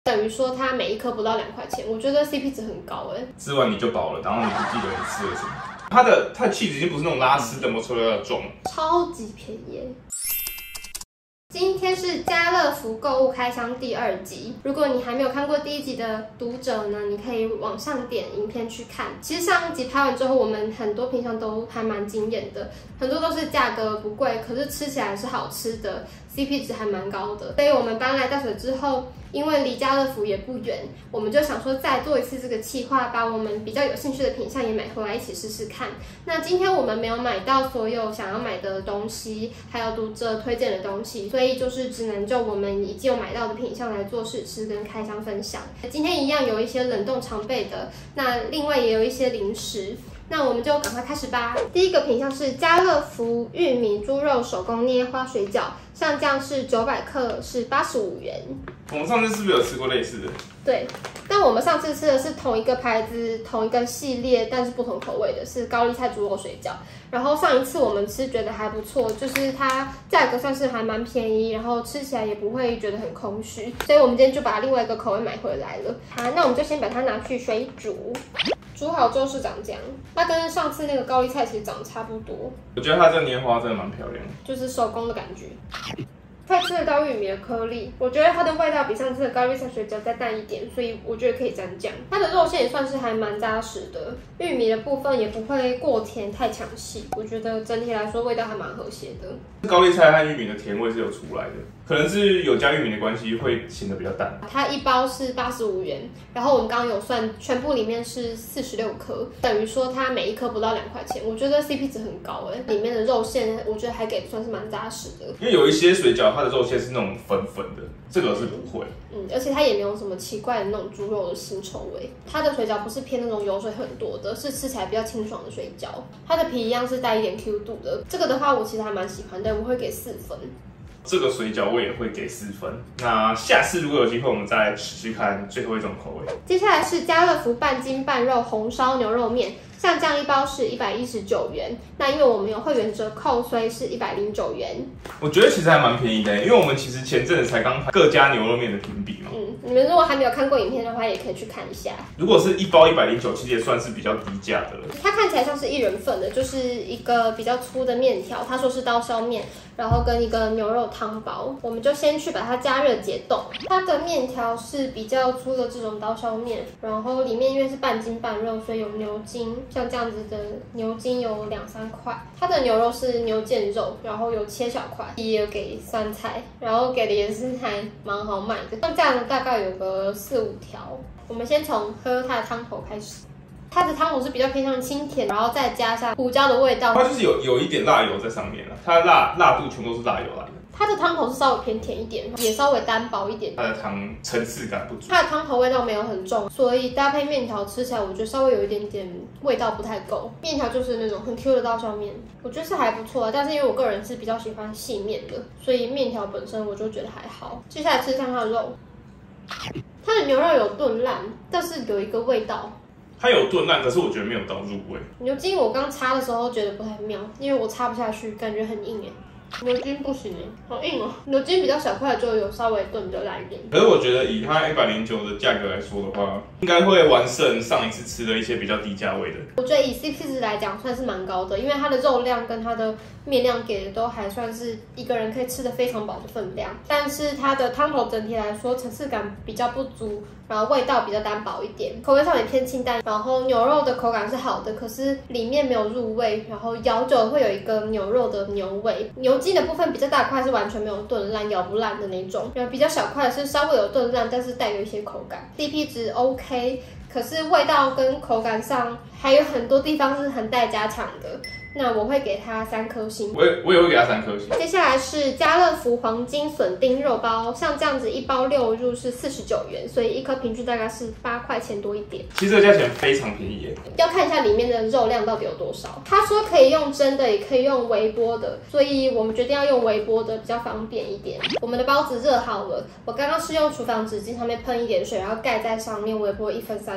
等于说它每一颗不到2块钱，我觉得 CP 值很高哎。 吃完你就饱了，然后你不记得你吃了什么。它的气质已经不是那种拉丝的摩托车的重， 超级便宜。今天是家乐福购物开箱第2集，如果你还没有看过第1集的读者呢，你可以往上点影片去看。其实上1集拍完之后，我们很多品项都还蛮惊艳的，很多都是价格不贵，可是吃起来是好吃的 ，CP 值还蛮高的。所以我们搬来淡水之后，因为离家乐福也不远，我们就想说再做一次这个企划，把我们比较有兴趣的品项也买回来一起试试看。那今天我们没有买到所有想要买的东西，还有读者推荐的东西，所以就是只能就我们已经有买到的品项来做试吃跟开箱分享。今天一样有一些冷冻常备的，那另外也有一些零食。那我们就赶快开始吧。第一个品项是家乐福玉米猪肉手工捏花水饺，上酱是900克，是85元。 我们上次是不是有吃过类似的？ 对，但我们上次吃的是同一个牌子、同一个系列，但是不同口味的，是高丽菜猪肉水饺。然后上一次我们吃觉得还不错，就是它价格算是还蛮便宜，然后吃起来也不会觉得很空虚，所以我们今天就把另外一个口味买回来了。好，那我们就先把它拿去水煮。煮好之后是长这样，它跟上次那个高丽菜其实长得差不多。 我觉得它这捏花真的蛮漂亮的， 就是手工的感觉。再吃到玉米的颗粒，我觉得它的味道比上次的高丽菜水饺再淡一点，所以我觉得可以沾酱。它的肉馅也算是还蛮扎实的，玉米的部分也不会过甜太抢戏，我觉得整体来说味道还蛮和谐的。 高丽菜和玉米的甜味是有出来的，可能是有加玉米的关系，会显得比较淡。 它一包是85元，然后我们刚刚有算，全部里面是46颗，等于说它每一颗不到2块钱，我觉得 CP 值很高哎。里面的肉馅我觉得还给算是蛮扎实的， 因为有一些水饺它的肉馅是那种粉粉的，这个是不会。 而且它也没有什么奇怪的那种猪肉的腥臭味。它的水饺不是偏那种油水很多的，是吃起来比较清爽的水饺。它的皮一样是带一点 Q 度的，这个的话我其实还蛮喜欢的，我会给4分。 这个水饺我也会给4分。那下次如果有机会，我们再来试试看最后一种口味。 接下来是家乐福半筋半肉红烧牛肉面，上酱一包是119元。那因为我们有会员折扣，所以是109元。 我觉得其实还蛮便宜的，因为我们其实前阵子才刚各家牛肉面的评比嘛。 你们如果还没有看过影片的话，也可以去看一下。 如果是一包109，其实也算是比较低价的了。 它看起来像是1人份的，就是一个比较粗的面条，他说是刀削面，然后跟一个牛肉汤包。我们就先去把它加热解冻。它的面条是比较粗的这种刀削面，然后里面因为是半筋半肉，所以有牛筋，像这样子的牛筋有2-3块。它的牛肉是牛腱肉，然后有切小块，也有给酸菜，然后给的也是还蛮好买的。像这样的大概有个4-5条。我们先从喝它的汤头开始。它的汤头是比较偏向清甜，然后再加上胡椒的味道。 它就是有一点辣油在上面了，它的辣度全都是辣油来的。 它的汤头是稍微偏甜一点，也稍微单薄一点。 它的汤层次感不足， 它的汤头味道没有很重，所以搭配面条吃起来，我觉得稍微有一点点味道不太够。面条就是那种很 Q 的刀削面，我觉得是还不错的。但是因为我个人是比较喜欢细面的，所以面条本身我就觉得还好。接下来吃看它的肉，它的牛肉有炖烂，但是有一个味道。 它有炖烂，可是我觉得没有到入味。 牛筋我刚擦的时候觉得不太妙，因为我擦不下去，感觉很硬哎。牛筋不行哎，好硬哦。牛筋比较小块，就有稍微炖比较烂一点。 可是我觉得以它109的价格来说的话，应该会完胜上一次吃的一些比较低价位的。 我觉得以 CP 值来讲算是蛮高的，因为它的肉量跟它的面量给的都还算是一个人可以吃得非常饱的分量。但是它的汤头整体来说层次感比较不足，然后味道比较单薄一点，口味上也偏清淡。然后牛肉的口感是好的，可是里面没有入味，然后咬久会有一个牛肉的牛味。牛筋的部分比较大块是完全没有炖烂，咬不烂的那种，然后比较小块是稍微有炖烂，但是带有一些口感。CP 值 OK， 可是味道跟口感上还有很多地方是很待加强的。那我会给它3颗星， 我也会给它3颗星。 接下来是家乐福黄金笋丁肉包，像这样子一包6入是49元，所以一颗平均大概是8块钱多一点。 其实这个价钱非常便宜耶， 要看一下里面的肉量到底有多少。他说可以用蒸的，也可以用微波的，所以我们决定要用微波的，比较方便一点。我们的包子热好了，我刚刚是用厨房纸巾上面喷一点水，然后盖在上面微波1分30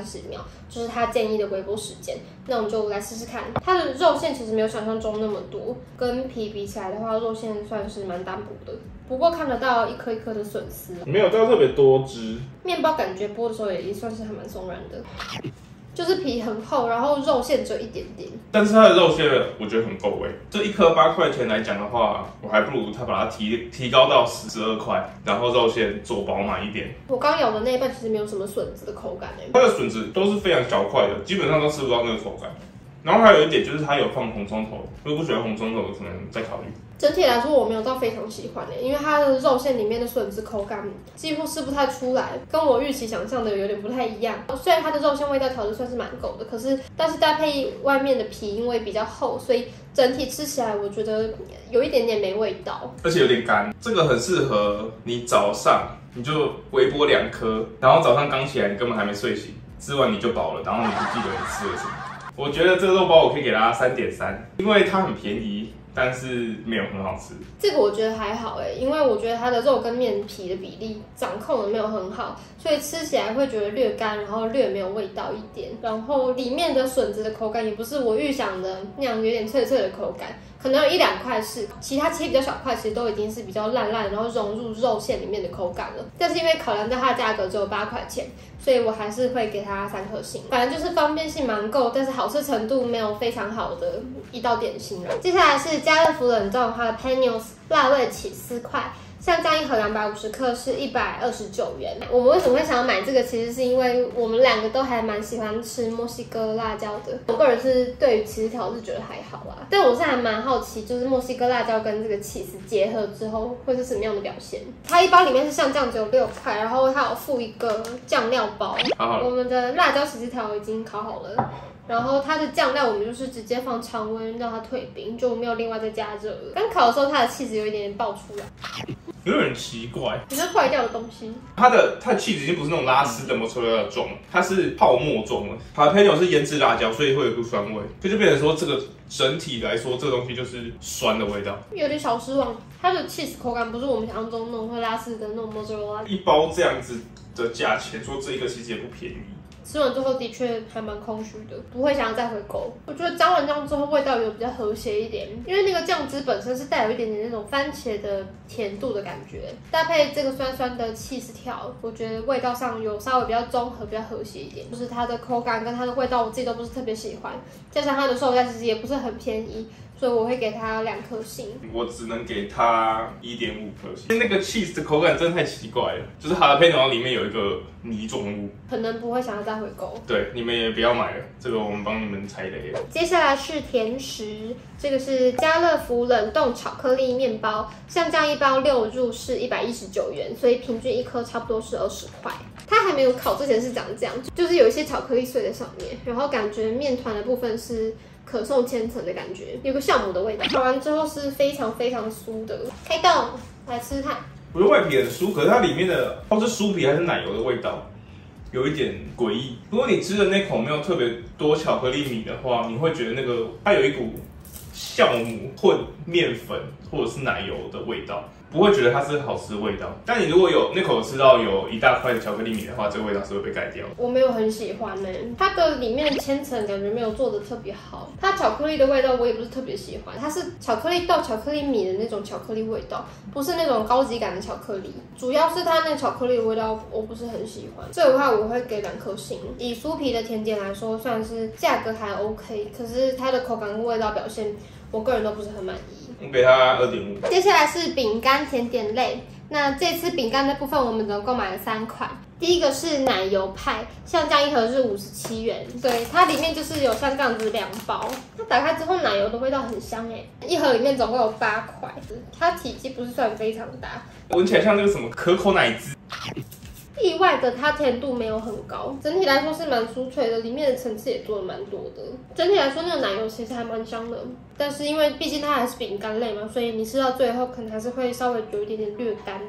秒，就是他建议的微波时间。那我们就来试试看，它的肉馅其实没有想象中那么多，跟皮比起来的话，肉馅算是蛮单薄的。不过看得到一颗一颗的笋丝， 没有到特别多汁。 面包感觉剥的时候也算是还蛮松软的。就是皮很厚，然后肉馅只有一点点， 但是它的肉馅我觉得很够味。这一颗8块钱来讲的话，我还不如它把它提高到12块，然后肉馅做饱满一点。 我刚咬的那一半其实没有什么笋子的口感它的笋子都是非常小块的，基本上都吃不到那个口感。然后还有一点就是它有放红葱头，如果不喜欢红葱头，可能再考虑。 整体来说我没有到非常喜欢因为它的肉馅里面的笋子口感几乎吃不太出来，跟我预期想象的有点不太一样。虽然它的肉馅味道调的算是蛮够的，但是搭配外面的皮因为比较厚，所以整体吃起来我觉得有一点点没味道， 而且有点干。这个很适合你早上你就微波2颗，然后早上刚起来你根本还没睡醒，吃完你就饱了，然后你不记得你吃了什么。我觉得这个肉包我可以给它3.3，因为它很便宜，但是没有很好吃。 这个我觉得还好因为我觉得它的肉跟面皮的比例掌控的没有很好，所以吃起来会觉得略干，然后略没有味道一点。然后里面的笋子的口感也不是我预想的那样有点脆脆的口感，可能有1-2块是，其他切比较小块，其实都已经是比较烂烂，然后融入肉馅里面的口感了。但是因为考量到它的价格只有8块钱，所以我还是会给它3颗星。反正就是方便性蛮够，但是好吃程度没有非常好的一道点心了。接下来是家乐福冷冻它的 Panos 辣味起司块。像这样一盒250克是129元。我们为什么会想要买这个？其实是因为我们2个都还蛮喜欢吃墨西哥辣椒的。我个人是对于起司条是觉得还好啦，但我是还蛮好奇，就是墨西哥辣椒跟这个起司结合之后会是什么样的表现。它一包里面是像这样只有6块，然后它有附一个酱料包。我们的辣椒起司条已经烤好了。然后它的酱料我们就是直接放常温让它退冰，就没有另外再加热了。刚烤的时候它的气质有一点点爆出来， 有点奇怪， 你是坏掉的东西。 它的气质已经不是那种拉丝的摩擦拉状，它是泡沫状了。它的 Panos 是腌制辣椒，所以会有一股酸味，就变成说这个整体来说，这个东西就是酸的味道， 有点小失望。它的 cheese 口感不是我们想象中那种会拉丝的那种摩擦拉。 一包这样子的价钱，说这一个其实也不便宜。 吃完之后的确还蛮空虚的，不会想要再回购。我觉得沾完酱之后味道有比较和谐一点，因为那个酱汁本身是带有一点点那种番茄的甜度的感觉，搭配这个酸酸的起司条，我觉得味道上有稍微比较综合、比较和谐一点。就是它的口感跟它的味道，我自己都不是特别喜欢，加上它的售价其实也不是很便宜。所以我会给它2颗星， 我只能给它1.5颗星。那个 cheese 的口感真的太奇怪了，就是哈拉佩诺里面有一个泥状物， 可能不会想要再回购。 对，你们也不要买了，这个我们帮你们踩雷了。 接下来是甜食，这个是家乐福冷冻巧克力面包，像这样一包6入是119元，所以平均1颗差不多是20块。它还没有烤之前是长这样，就是有一些巧克力碎在上面，然后感觉面团的部分是可颂千层的感觉，有个酵母的味道。烤完之后是非常非常酥的，开动来吃吃看。 我觉得外皮很酥，可是它里面的不知道是酥皮还是奶油的味道，有一点诡异。如果你吃的那口没有特别多巧克力米的话，你会觉得那个它有一股酵母混面粉或者是奶油的味道。不会觉得它是好吃的味道，但你如果有那口吃到有一大块的巧克力米的话，这个味道是会被盖掉。 我没有很喜欢它的里面的千层感觉没有做的特别好，它巧克力的味道我也不是特别喜欢，它是巧克力豆、巧克力米的那种巧克力味道，不是那种高级感的巧克力。主要是它那个巧克力的味道我不是很喜欢，这个的话我会给2颗星。以酥皮的甜点来说，虽然是价格还 OK， 可是它的口感跟味道表现，我个人都不是很满意。 我给它2.5。 接下来是饼干甜点类，那这次饼干的部分我们总共买了3款。第一个是奶油派，像这样一盒是57元，对，它里面就是有像这样子2包，它打开之后奶油的味道很香一盒里面总共有8块，它体积不是算非常大， 闻起来像那个什么可口奶汁。 意外的，它甜度没有很高，整体来说是蛮酥脆的，里面的层次也做的蛮多的。整体来说，那个奶油其实还蛮香的，但是因为毕竟它还是饼干类嘛，所以你吃到最后可能还是会稍微有一点点略干。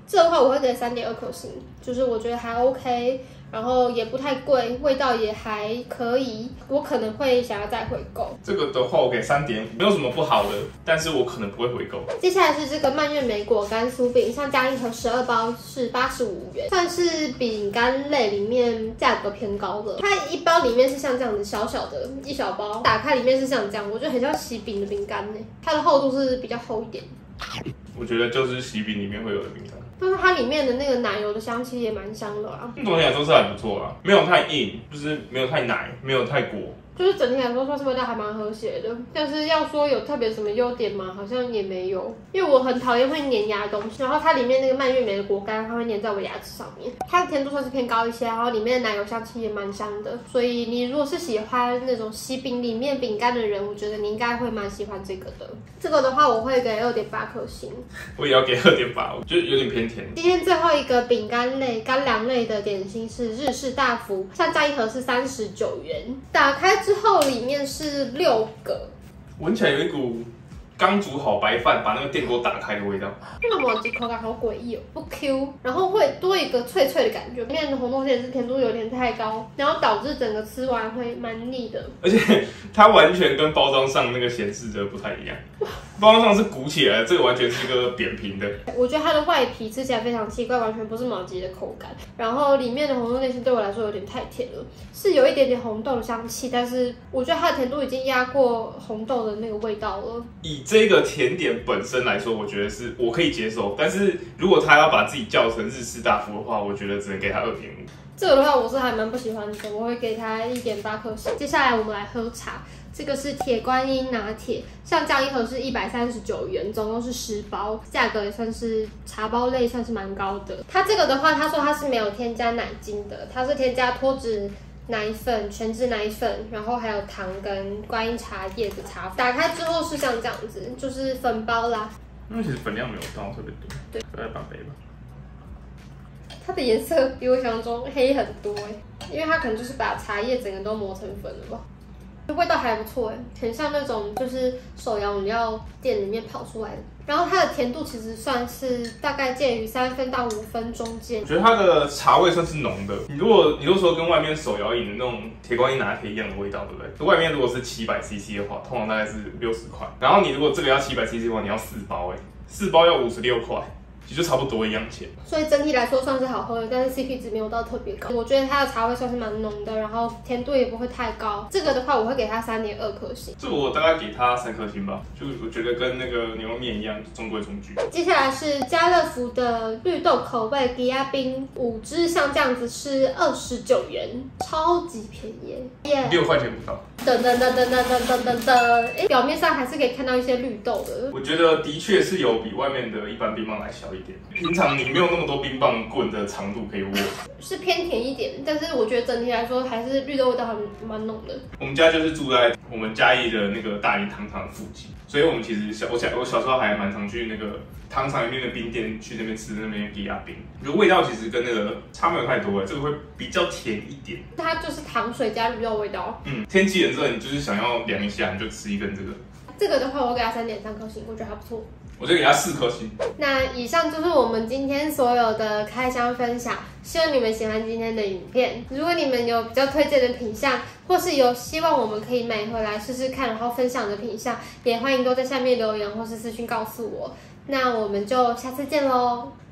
这的话我会给3.2颗星，就是我觉得还 OK。然后也不太贵，味道也还可以，我可能会想要再回购。 这个的话我给3.5，没有什么不好的，但是我可能不会回购。 接下来是这个蔓越莓果干酥饼，像加一盒12包是85元，算是饼干类里面价格偏高的。它一包里面是像这样子小小的一小包，打开里面是像这样，我觉得很像喜饼的饼干呢。它的厚度是比较厚一点。 我觉得就是喜饼里面会有的饼干。 但是它里面的那个奶油的香气也蛮香的啊。 总体来说是还不错啊，没有太硬，就是没有太奶，没有太果。 就是整体来说算是味道还蛮和谐的，但是要说有特别什么优点吗？好像也没有，因为我很讨厌会粘牙的东西，然后它里面那个蔓越莓的果干，它会粘在我牙齿上面，它的甜度算是偏高一些，然后里面的奶油香气也蛮香的，所以你如果是喜欢那种喜饼里面饼干的人，我觉得你应该会蛮喜欢这个的。这个的话我会给2.8颗星， 我也要给2.8，我觉得有点偏甜。 今天最后一个饼干类、干粮类的点心是日式大福，像这样一盒是39元，打开之后里面是6个， 闻起来有一股刚煮好白饭，把那个电锅打开的味道。 那么口感好诡异哦，不 Q， 然后会多一个脆脆的感觉。里面的红豆馅是甜度有点太高，然后导致整个吃完会蛮腻的。 而且它完全跟包装上那个显示的不太一样，包装上是鼓起来的，这个完全是一个扁平的。 我觉得它的外皮吃起来非常奇怪，完全不是麻糬的口感。然后里面的红豆内馅对我来说有点太甜了，是有一点点红豆的香气，但是我觉得它的甜度已经压过红豆的那个味道了。 以这个甜点本身来说，我觉得是我可以接受，但是如果他要把自己叫成日式大福的话，我觉得只能给他2.5。 这个的话我是还蛮不喜欢的，我会给它1.8颗星。接下来我们来喝茶，这个是铁观音拿铁，像这样一盒是139元，总共是10包，价格也算是茶包类算是蛮高的。它这个的话，他说它是没有添加奶精的，它是添加脱脂奶粉、全脂奶粉，然后还有糖跟观音茶叶的茶。打开之后是像这样子，就是粉包啦。 因为其实粉量没有到特别多， 对， 大概半杯吧。 它的颜色比我想象中黑很多因为它可能就是把茶叶整个都磨成粉了吧。味道还不错很像那种就是手摇饮料店里面跑出来的。然后它的甜度其实算是大概介于3分到5分中间。 我觉得它的茶味算是浓的。你如果说跟外面手摇饮的那种铁观音拿铁一样的味道，对不对？外面如果是700cc 的话，通常大概是60块。然后你如果这个要700cc 的话，你要4包4包要56块。其实就差不多一样钱， 所以整体来说算是好喝的，但是 CP 值没有到特别高。我觉得它的茶味算是蛮浓的，然后甜度也不会太高。这个的话，我会给它3.2颗星。 这我大概给它3颗星吧，就我觉得跟那个牛肉面一样，中规中矩。 接下来是家乐福的绿豆口味吉亚冰5支，像这样子是29元，超级便宜耶 ，6块钱不到。 表面上还是可以看到一些绿豆的。 我觉得的确是有比外面的一般冰棒来小一点。平常你没有那么多冰棒棍的长度可以握， 是偏甜一点，但是我觉得整体来说还是绿豆味道还蛮浓的。 我们家就是住在我们嘉义的那个大林糖厂附近，所以我们其实我小时候还蛮常去那个糖厂里面的冰店去那边吃那边的吉亚冰，我觉得味道其实跟那个差没有太多这个会比较甜一点。 它就是糖水加绿豆味道。 天气很热，你就是想要凉一下，你就吃一根这个。 这个的话，我给它3.3颗星，我觉得还不错。 我就给它4颗星。 那以上就是我们今天所有的开箱分享，希望你们喜欢今天的影片。如果你们有比较推荐的品项，或是有希望我们可以买回来试试看，然后分享的品项，也欢迎都在下面留言或是私讯告诉我。那我们就下次见喽。